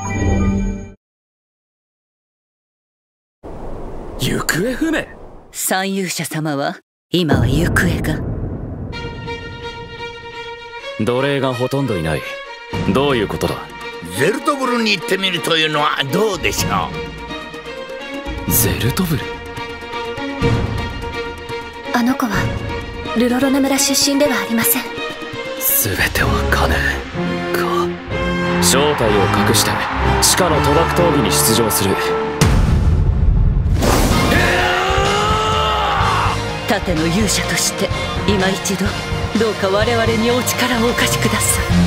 行方不明。 三勇者様は今は行方が。 奴隷がほとんどいない。どういうことだ。 ゼルトブルに行ってみるというのはどうでしょう。ゼルトブル。 あの子はルロロナ村出身ではありません。 全ては金か。正体を隠して地下の賭博闘技に出場する。 盾の勇者として今一度どうか我々にお力をお貸しください。